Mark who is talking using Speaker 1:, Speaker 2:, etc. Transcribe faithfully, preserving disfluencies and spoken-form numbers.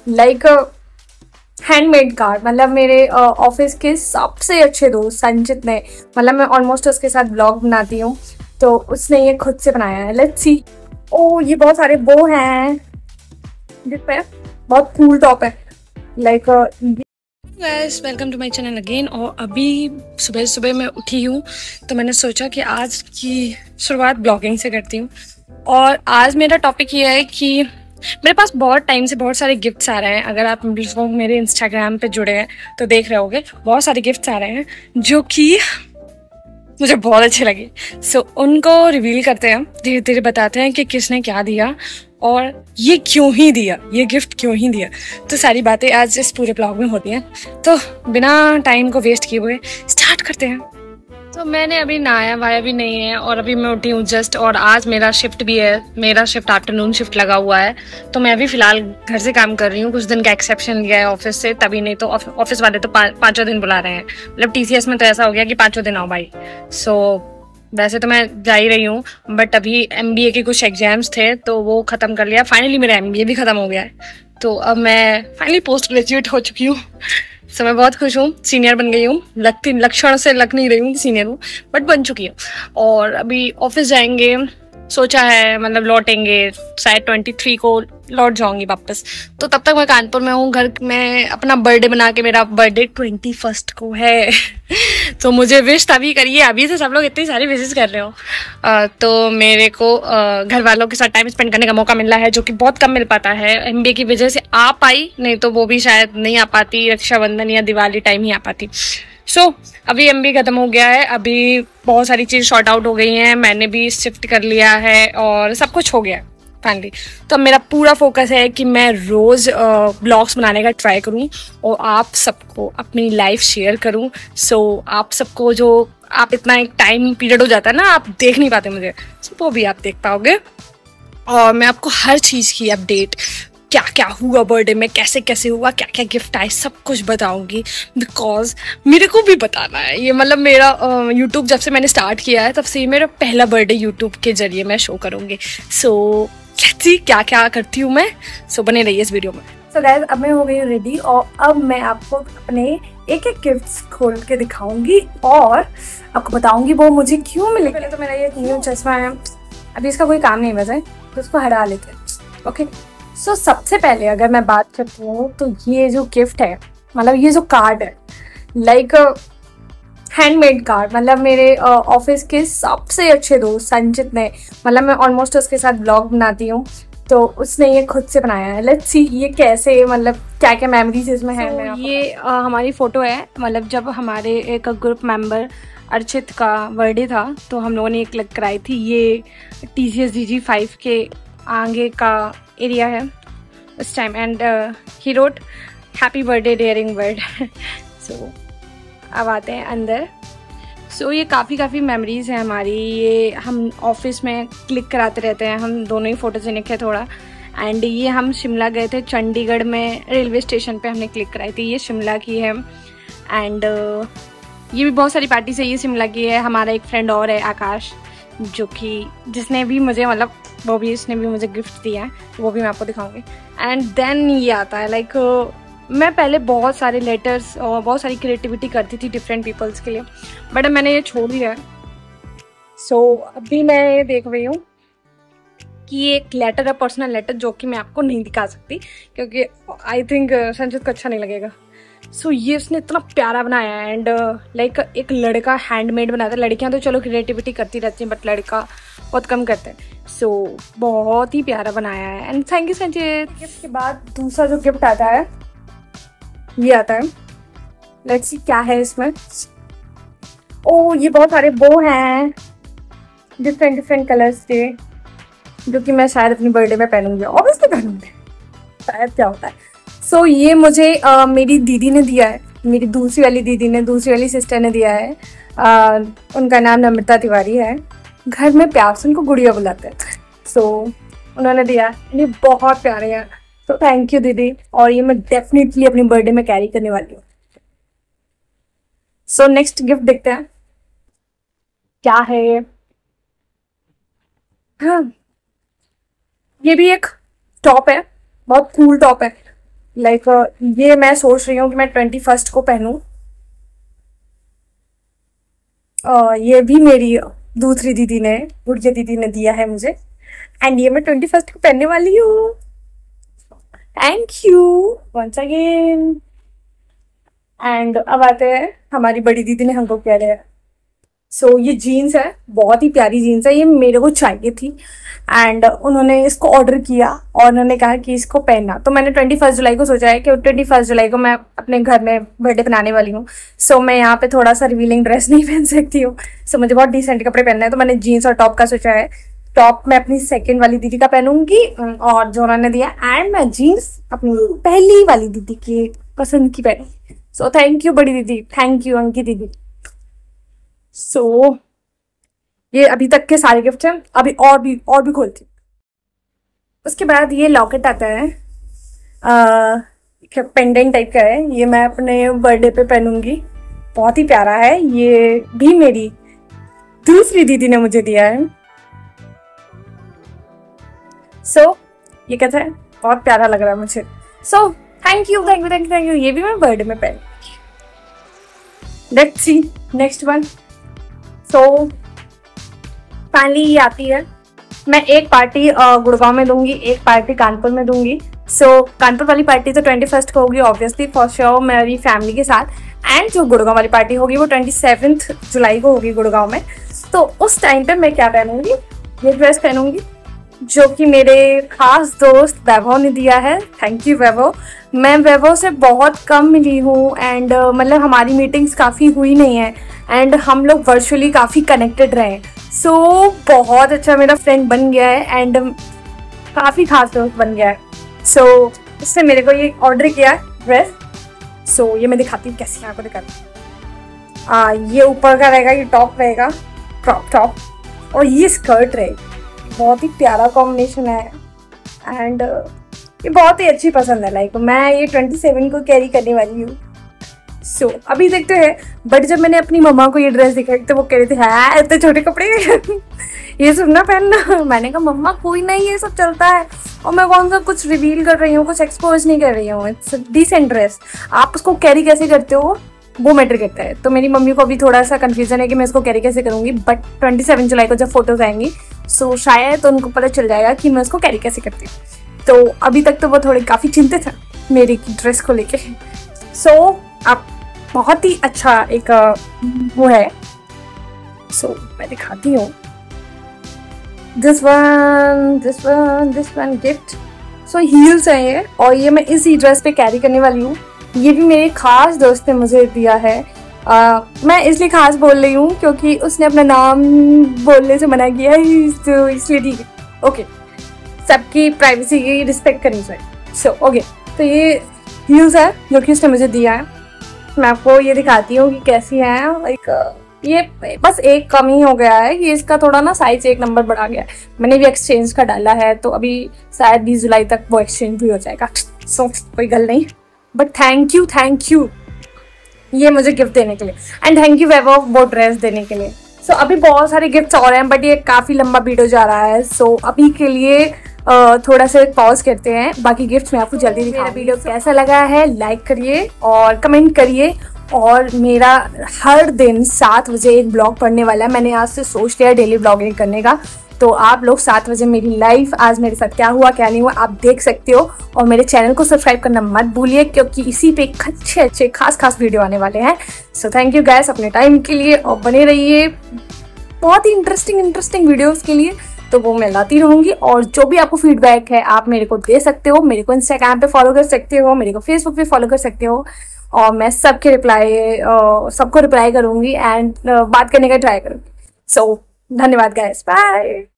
Speaker 1: Like handmade card. मतलब मेरे office के सबसे अच्छे दोस्त संचित ने, मतलब मैं ऑलमोस्ट उसके साथ ब्लॉग बनाती हूँ, तो उसने ये खुद से बनाया है। Let's see. ओ ये बहुत सारे बो हैं जिस पे बहुत कूल टॉप है। Like guys, welcome to my channel again. और अभी सुबह सुबह मैं उठी हूँ तो मैंने सोचा कि आज की शुरुआत ब्लॉगिंग से करती हूँ। और आज मेरा टॉपिक ये है कि मेरे पास बहुत टाइम से बहुत सारे गिफ्ट्स आ रहे हैं। अगर आप मेरे इंस्टाग्राम पे जुड़े हैं तो देख रहे होगे, बहुत सारे गिफ्ट्स आ रहे हैं जो कि मुझे बहुत अच्छे लगे। सो so, उनको रिवील करते हैं, धीरे धीरे बताते हैं कि किसने क्या दिया और ये क्यों ही दिया, ये गिफ्ट क्यों ही दिया। तो सारी बातें आज इस पूरे ब्लॉग में होती हैं। तो बिना टाइम को वेस्ट किए हुए स्टार्ट करते हैं। तो मैंने अभी नहाया वाया भी नहीं है और अभी मैं उठी हूँ जस्ट। और आज मेरा शिफ्ट भी है, मेरा शिफ्ट आफ्टरनून शिफ्ट लगा हुआ है। तो मैं अभी फिलहाल घर से काम कर रही हूँ। कुछ दिन का एक्सेप्शन लिया है ऑफिस से, तभी नहीं तो ऑफिस वाले तो पा, पाँचों दिन बुला रहे हैं। मतलब टीसीएस में तो ऐसा हो गया कि पाँचों दिन आओ भाई। सो वैसे तो मैं जा ही रही हूँ, बट अभी एमबीए के कुछ एग्जाम्स थे तो वो ख़त्म कर लिया। फाइनली मेरा एमबीए भी ख़त्म हो गया है, तो अब मैं फाइनली पोस्ट ग्रेजुएट हो चुकी हूँ। सो मैं बहुत खुश हूँ, सीनियर बन गई हूँ। लगती लक्षण से लग नहीं रही हूँ सीनियर हूँ, बट बन चुकी हूँ। और अभी ऑफिस जाएंगे, सोचा है मतलब लौटेंगे शायद ट्वेंटी थ्री को लौट जाऊंगी वापस। तो तब तक मैं कानपुर में हूँ। घर में अपना बर्थडे बना के, मेरा बर्थडे ट्वेंटी फर्स्ट को है तो मुझे विश तभी करिए, अभी से सब लोग इतनी सारी विशेष कर रहे हो। आ, तो मेरे को घर वालों के साथ टाइम स्पेंड करने का मौका मिला है, जो कि बहुत कम मिल पाता है। एमबीए की वजह से आ पाई, नहीं तो वो भी शायद नहीं आ पाती, रक्षाबंधन या दिवाली टाइम ही आ पाती। सो so, अभी एमबीए खत्म हो गया है, अभी बहुत सारी चीज़ शॉर्ट आउट हो गई हैं, मैंने भी शिफ्ट कर लिया है और सब कुछ हो गया है फाइनली। तो मेरा पूरा फोकस है कि मैं रोज़ ब्लॉग्स बनाने का ट्राई करूं और आप सबको अपनी लाइफ शेयर करूं। सो so, आप सबको जो आप इतना एक टाइम पीरियड हो जाता है ना, आप देख नहीं पाते मुझे, so, वो भी आप देख पाओगे। और मैं आपको हर चीज़ की अपडेट, क्या क्या हुआ बर्थडे में, कैसे कैसे हुआ, क्या क्या गिफ्ट आए, सब कुछ बताऊंगी। बिकॉज मेरे को भी बताना है ये। मतलब मेरा यूट्यूब जब से मैंने स्टार्ट किया है तब से ये मेरा पहला बर्थडे यूट्यूब के जरिए मैं शो करूंगी। सो लेट्स सी क्या क्या करती हूँ मैं। सो so, बने रहिए इस वीडियो में। सो so गाइस, अब मैं हो गई हूँ रेडी और अब मैं आपको अपने एक एक गिफ्ट्स खोल के दिखाऊंगी और आपको बताऊंगी वो मुझे क्यों मिले। पहले तो मेरा ये न्यू चश्मा है, अभी इसका कोई काम नहीं वैसे, तो उसको हटा लेते हैं। ओके, सो so, सबसे पहले अगर मैं बात करती हूँ तो ये जो गिफ्ट है, मतलब ये जो कार्ड है, लाइक हैंडमेड कार्ड। मतलब मेरे ऑफिस uh, के सबसे अच्छे दोस्त संचित ने, मतलब मैं ऑलमोस्ट उसके साथ ब्लॉग बनाती हूँ, तो उसने ये खुद से बनाया है। लेट्स सी ये कैसे, मतलब क्या क्या मेमोरीज इसमें है। so, ये uh, हमारी फ़ोटो है। मतलब जब हमारे एक ग्रुप मेंबर अर्चित का बर्थडे था तो हम लोगों ने एक क्लिक कराई थी। ये T C S G G five के आगे का एरिया है उस time, and he wrote happy birthday daring bird. So अब आते हैं अंदर। सो so, ये काफ़ी काफ़ी मेमोरीज़ हैं हमारी। ये हम ऑफिस में क्लिक कराते रहते हैं, हम दोनों ही फोटोजेनिक है थोड़ा। एंड ये हम शिमला गए थे, चंडीगढ़ में रेलवे स्टेशन पे हमने क्लिक कराई थी। ये शिमला की है। एंड uh, ये भी बहुत सारी पार्टी से ये शिमला की है। हमारा एक फ्रेंड और है आकाश, जो कि जिसने भी मुझे, मतलब वो भी, इसने भी मुझे गिफ्ट दिया है, तो वो भी मैं आपको दिखाऊंगी। एंड देन ये आता है, लाइक like, मैं पहले बहुत सारे लेटर्स और बहुत सारी क्रिएटिविटी करती थी डिफरेंट पीपल्स के लिए, बट अब मैंने ये छोड़ दिया है। सो so, अभी मैं ये देख रही हूँ कि ये एक लेटर है, पर्सनल लेटर, जो कि मैं आपको नहीं दिखा सकती क्योंकि आई थिंक संचित को अच्छा नहीं लगेगा। सो so, ये उसने इतना प्यारा बनाया है। एंड लाइक uh, like, एक लड़का हैंडमेड बनाता है। लड़कियां तो चलो क्रिएटिविटी करती रहती हैं, बट लड़का बहुत कम करते हैं। सो so, बहुत ही प्यारा बनाया है। And thank you Sanchit. Gift के बाद दूसरा जो गिफ्ट आता है ये आता है। लेट्स सी क्या है इसमें। ओ ये बहुत सारे बो हैं डिफरेंट डिफरेंट कलर्स के, जो कि मैं शायद अपनी बर्थडे में पहनूंगी, ऑब्वियसली पहनूंगी, शायद क्या होता है। सो so, ये मुझे uh, मेरी दीदी ने दिया है, मेरी दूसरी वाली दीदी ने, दूसरी वाली सिस्टर ने दिया है। uh, उनका नाम नम्रता तिवारी है। घर में प्यार से उनको गुड़िया बुलाते हैं। सो so, उन्होंने दिया, ये बहुत प्यारे हैं। तो थैंक यू दीदी, और ये मैं डेफिनेटली अपनी बर्थडे में कैरी करने वाली हूँ। सो नेक्स्ट गिफ्ट देखते हैं क्या है ये। हाँ, ये भी एक टॉप है, बहुत कूल टॉप है। लाइक like, ये मैं सोच रही हूँ कि मैं ट्वेंटी फर्स्ट को पहनूं। uh, ये भी मेरी दूसरी दीदी ने, गुड़िया दीदी ने दिया है मुझे, एंड ये मैं ट्वेंटी फर्स्ट को पहनने वाली हूँ। Thank you once again. And अब आते हैं हमारी बड़ी दीदी ने हमको क्या दिया। सो so, ये जीन्स है, बहुत ही प्यारी जीन्स है, ये मेरे को चाहिए थी एंड उन्होंने इसको ऑर्डर किया और उन्होंने कहा कि इसको पहनना। तो मैंने ट्वेंटी फर्स्ट जुलाई को सोचा है कि ट्वेंटी फर्स्ट जुलाई को मैं अपने घर में बर्थडे बनाने वाली हूँ। सो so, मैं यहाँ पे थोड़ा सा रिवीलिंग ड्रेस नहीं पहन सकती हूँ। सो so, मुझे बहुत डिसेंट कपड़े पहनना है, तो मैंने जीन्स और टॉप का सोचा है। टॉप मैं अपनी सेकेंड वाली दीदी का पहनूंगी और जो उन्होंने दिया, एंड मैं जीन्स अपनी पहली वाली दीदी की पसंद की पहनूंगी। सो थैंक यू बड़ी दीदी, थैंक यू अंकी दीदी। सो so, ये अभी तक के सारे गिफ्ट हैं, अभी और भी और भी खोलती हूँ। उसके बाद ये लॉकेट आता है, पेंडेंट टाइप का है, ये मैं अपने बर्थडे पे पहनूंगी, बहुत ही प्यारा है। ये भी मेरी दूसरी दीदी ने मुझे दिया है। सो so, ये कहते हैं बहुत प्यारा लग रहा है मुझे। So thank you thank you thank you thank you. ये भी मैं बर्थडे में पहनूंगी। Let's see next one. So finally ये आती है, मैं एक पार्टी गुड़गांव में दूंगी, एक पार्टी कानपुर में दूंगी। सो so, कानपुर वाली पार्टी तो ट्वेंटी फर्स्ट को होगी ऑब्वियसली फॉर श्योर मेरी फैमिली के साथ, एंड जो गुड़गांव वाली पार्टी होगी वो ट्वेंटी सेवन्थ जुलाई को होगी गुड़गांव में। तो उस टाइम पे मैं क्या पहनूंगी, ये ड्रेस पहनूंगी जो कि मेरे खास दोस्त वैभव ने दिया है। Thank you Vaibhav. मैं वैभव से बहुत कम मिली हूँ एंड uh, मतलब हमारी मीटिंग्स काफ़ी हुई नहीं है एंड हम लोग वर्चुअली काफ़ी कनेक्टेड रहे। सो so, बहुत अच्छा मेरा फ्रेंड बन गया है एंड काफ़ी खास दोस्त बन गया है। सो so, इससे मेरे को ये ऑर्डर किया ड्रेस। सो so, ये मैं दिखाती हूँ कैसी, यहाँ को दिखाती हूँ। ये ऊपर का रहेगा, ये टॉप रहेगा, क्रॉप टॉप, और ये स्कर्ट रहेगी। बहुत ही प्यारा कॉम्बिनेशन है एंड ये बहुत ही अच्छी पसंद है। लाइक मैं ये ट्वेंटी सेवन को कैरी करने वाली हूँ। सो so, अभी देखते हैं। बट जब मैंने अपनी मम्मा को ये ड्रेस दिखाई तो वो कह रहे थे हाँ इतने छोटे कपड़े ये सब ना पहनना। मैंने कहा मम्मा कोई नहीं, ये सब चलता है, और मैं कौन सा कुछ रिवील कर रही हूँ, कुछ एक्सपोज नहीं कर रही हूँ। इट्स डिसेंट ड्रेस, आप उसको कैरी कैसे करते हो वो मैटर करता है। तो मेरी मम्मी को भी थोड़ा सा कंफ्यूजन है कि मैं इसको कैरी कैसे करूँगी, बट ट्वेंटी सेवन जुलाई को जब फोटोज आएंगी सो शायद तो उनको पता चल जाएगा कि मैं उसको कैरी कैसे करती हूँ। तो अभी तक तो वो थोड़े काफ़ी चिंतित है मेरी ड्रेस को लेके। सो so, आप बहुत ही अच्छा एक वो है। सो so, मैं दिखाती हूँ this one this one this one gift. So heels है ये, और ये मैं इसी ड्रेस पे कैरी करने वाली हूँ। ये भी मेरे खास दोस्त ने मुझे दिया है। uh, मैं इसलिए खास बोल रही हूँ क्योंकि उसने अपना नाम बोलने से मना किया है, तो इसलिए ठीक है। ओके, सबकी प्राइवेसी की रिस्पेक्ट करनी चाहिए। सो ओके, तो ये हील्स है जो कि उसने मुझे दिया है। मैं आपको ये दिखाती हूँ कि कैसी है। लाइक ये बस एक कम ही हो गया है, ये इसका थोड़ा ना साइज एक नंबर बढ़ा गया है। मैंने भी एक्सचेंज का डाला है, तो अभी शायद बीस जुलाई तक वो एक्सचेंज भी हो जाएगा। सो कोई गल नहीं, but thank you thank you ये मुझे गिफ्ट देने के लिए, एंड थैंक यू वैभव वो ड्रेस देने के लिए। सो so, अभी बहुत सारे गिफ्ट्स और हैं बट ये काफ़ी लंबा वीडियो जा रहा है। सो so, अभी के लिए uh, थोड़ा सा पॉज करते हैं, बाकी गिफ्ट्स मैं आपको जल्दी दिखाऊंगी। वीडियो कैसा लगा है लाइक करिए और कमेंट करिए। और मेरा हर दिन सात बजे एक ब्लॉग पढ़ने वाला है, मैंने आज से सोच लिया डेली ब्लॉगिंग करने का। तो आप लोग सात बजे मेरी लाइफ आज मेरे साथ क्या हुआ क्या नहीं हुआ आप देख सकते हो, और मेरे चैनल को सब्सक्राइब करना मत भूलिए क्योंकि इसी पे अच्छे अच्छे खास खास वीडियो आने वाले हैं। सो थैंक यू गाइस अपने टाइम के लिए, और बने रहिए बहुत ही इंटरेस्टिंग इंटरेस्टिंग वीडियोस के लिए, तो वो मैं लाती रहूंगी। और जो भी आपको फीडबैक है आप मेरे को दे सकते हो, मेरे को इंस्टाग्राम पे फॉलो कर सकते हो, मेरे को फेसबुक पे फॉलो कर सकते हो, और मैं सबके रिप्लाई सबको रिप्लाई करूंगी एंड बात करने का ट्राई करूंगी। सो धन्यवाद गाइस, बाय।